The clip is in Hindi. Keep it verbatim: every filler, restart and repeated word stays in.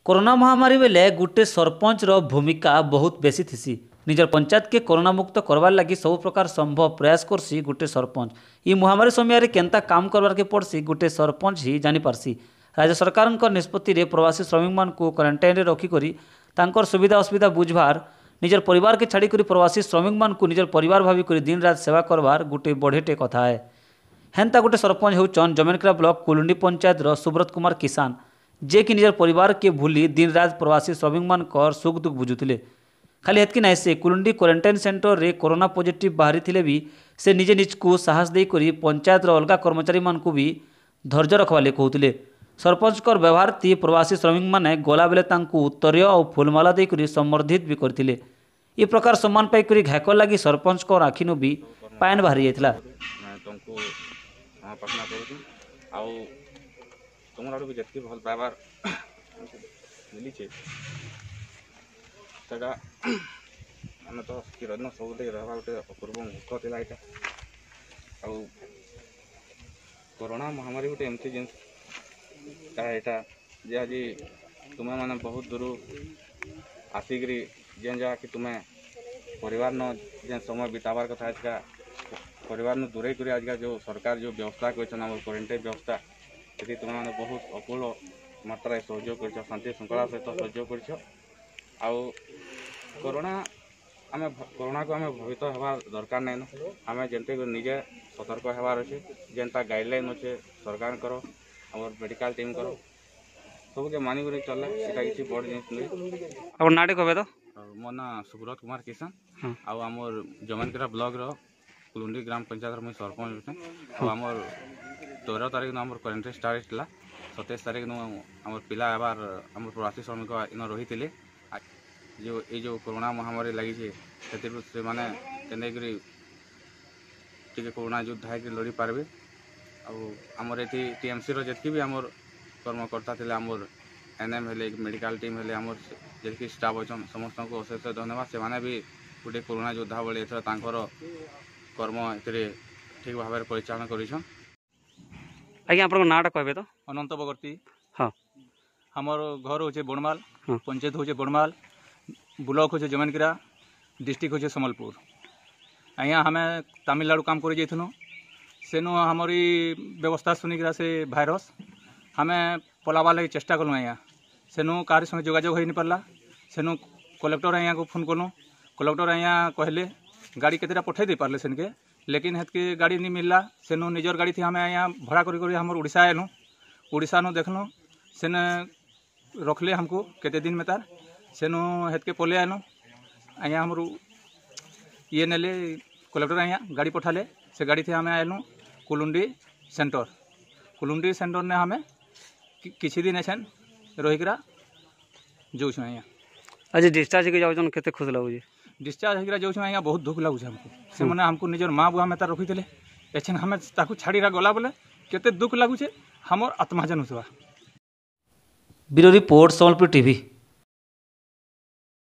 कोरोना महामारी बेले गुटे सरपंच रो भूमिका बहुत बेसी थिसी। निजर पंचायत के कोरोना मुक्त करवार लगी सब प्रकार संभव प्रयास करसी गुटे सरपंच। ई महामारी समय रे केंता काम करवार के पड़सी गुटे सरपंच ही जानी पारसी। राज्य सरकार निष्पत्ति रे प्रवासी श्रमिक मान को क्वारंटाइन रे रखी करी तांकर सुविधा असुविधा बुझवार निजर परिवार के छाड़ी करी प्रवासी श्रमिक मान को निजर परिवार भावी करी दिन रात सेवा करवार गुटे बढ़ेटे कथा है। हेन्ता गुटे सरपंच होचन जमेनकरा ब्लॉक कुलुंडी पंचायत रो सुब्रत कुमार किसान, जे कि निजर परिवार के भूली दिन रात प्रवासी श्रमिक मान कर सुख दुख बुझुतिले। खाली हेतकी नाई से कुलुंडी क्वारंटाइन सेंटर रे कोरोना पॉजिटिव बाहरी थिले भी से निजे निज को साहस दे करी पंचायत रो अलगा कर्मचारी मान को भी धैर्य रखवाले कहते। सरपंच कर व्यवहार ती प्रवासी श्रमिक माने गला बेले तांकु उत्तरीय और फूलमाला दे करी संबर्धित भी करथिले। ई प्रकार सम्मान पाई करी घाकर लगी सरपंच को आखिनु भी पायन बाहरी जाइतला। तुमको हाँ पसना करूँ आउ तुम आड़ भी जितकी भल पाइबार मिली सेटा आम तो चिरदिन सब रहा गोटे अपूर्व मुहूर्त था यहाँ आउ कोरोना महामारी गोटे एमती जिन यहाँ जे आज तुम्हें मैंने बहुत दूर आसिकी जेन जहाँ कि तुम्हें परिवार न जेन समय बिताबार कथा आज परिवार न दूरे कर आज जो सरकार जो व्यवस्था कर क्वारंटाइन व्यवस्था से तुम मैंने बहुत अपूर्ण मात्रा सहयोग कर शांति श्रृंखला सहित सहयोग कर कोरोना आम कोरोना को आम भयभीत हवा दरकार नहीं आम जमते निजे सतर्क होबार अच्छे जेनता गाइडलाइन अच्छे सरकार करो और मेडिकल टीम करो सबके मानिक चलना सीटा किसी बड़ जिन नाटे कहे तो मो ना सुब्रत कुमार किसान आउ आमर जमेनकरा ब्लॉक रो कुलुंडी ग्राम पंचायत मुझे सरपंच अच्छे आमर तेरह तारीख न आमर क्वारंटाइन स्टार्ट होता सतैश तारीख न आमर पिला आबार आमर प्रवासी श्रमिक इन रही थे जो ये जो कोरोना महामारी लगी से माने केन्द्र टी कोरोना योद्धा है लड़ी पार्बे आमर ये टीएमसी रीति भी आमर कर्मकर्ता थे आमर एनएम हेले मेडिकल टीम हेले आमर जी स्टाफ अच्छा समस्त को अशेष धन्यवाद से भी गोटे कोरोना योद्धा भाई एथर कर्म ए ठीक भाव परिचालन कर आज्ञा आप नाटा कहे तो अनंत बगर्ती। हाँ आमर घर हूँ बड़माल पंचायत हूँ बड़माल ब्लॉक हूँ जमेनकरा डिस्ट्रिक्ट हूँ सम्बलपुर। अँ हमें तमिलनाडु काम कर जाइनु सेनु हमारी व्यवस्था सुनिकरा से भाइरस हमें पलाबार लगे चेष्टा कलु आज्ञा सेनु कार संगे जोगाजोग हो नहीं पार्ला सेनु कलेक्टर आज्ञा को फोन कलु कलेक्टर आज्ञा कहले गाड़ी केतेटा पठे दे पार्ले सेन के लेकिन हेतके गाड़ी नहीं मिलला सेनु निजर गाड़ी थी हमें आज्ञा भाड़ा करी करी हमर उड़ीसा आलु उड़ीसा नु देखलु सेन रखले हमको केते दिन में तार सेनु हेतके पले आनु आज्ञा हमर ये नेले कलेक्टर आज्ञा गाड़ी पठाले से गाड़ी थी हमें आलु कुलुंडी सेंटर कुलुंडी सेंटर ने हमें कि, किसी दिन ऐसा रहीकरा जो आज्ञा आज डिस्चार्ज के जाऊँ केते खुश लगुच डिस्चार्ज होकर जाऊँ आज्ञा बहुत दुख लगुच हमको से मैंने हमको निजर माँ बुआ में तार रखी थे एछन हमें ताकू छाड़ी गला बोले केते दुख लगुचे हमर आत्मा जन हुआ। Bureau report Sambalpur TV.